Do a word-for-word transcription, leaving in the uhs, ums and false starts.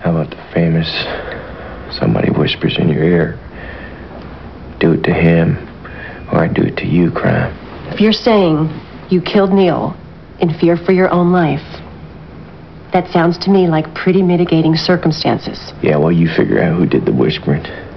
How about the famous somebody whispers in your ear, do it to him or I do it to you crime? If you're saying you killed Neil in fear for your own life, that sounds to me like pretty mitigating circumstances. Yeah, well, you figure out who did the whispering.